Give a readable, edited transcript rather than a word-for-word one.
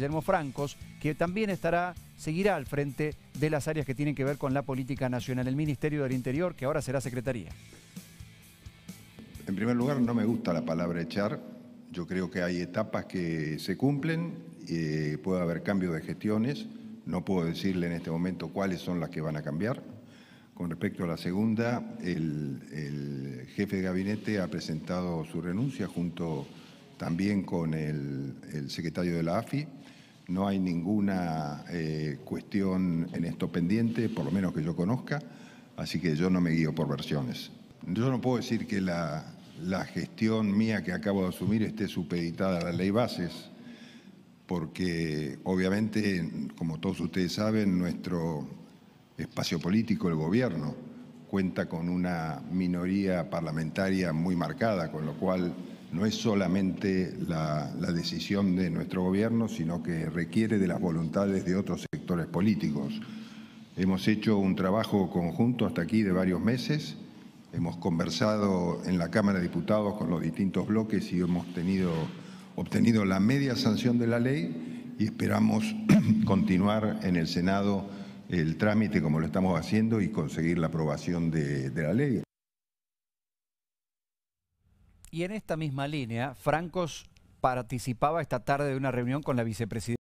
Guillermo Francos, que también seguirá al frente de las áreas que tienen que ver con la política nacional, el Ministerio del Interior, que ahora será Secretaría. En primer lugar, no me gusta la palabra echar. Yo creo que hay etapas que se cumplen, puede haber cambio de gestiones. No puedo decirle en este momento cuáles son las que van a cambiar. Con respecto a la segunda, el jefe de gabinete ha presentado su renuncia junto también con el secretario de la AFI. No hay ninguna cuestión en esto pendiente, por lo menos que yo conozca, así que yo no me guío por versiones. Yo no puedo decir que la gestión mía que acabo de asumir esté supeditada a la ley bases, porque obviamente, como todos ustedes saben, nuestro espacio político, el gobierno, cuenta con una minoría parlamentaria muy marcada, con lo cual no es solamente la decisión de nuestro gobierno, sino que requiere de las voluntades de otros sectores políticos. Hemos hecho un trabajo conjunto hasta aquí de varios meses, hemos conversado en la Cámara de Diputados con los distintos bloques y hemos obtenido la media sanción de la ley y esperamos continuar en el Senado el trámite como lo estamos haciendo y conseguir la aprobación de la ley. Y en esta misma línea, Francos participaba esta tarde de una reunión con la vicepresidenta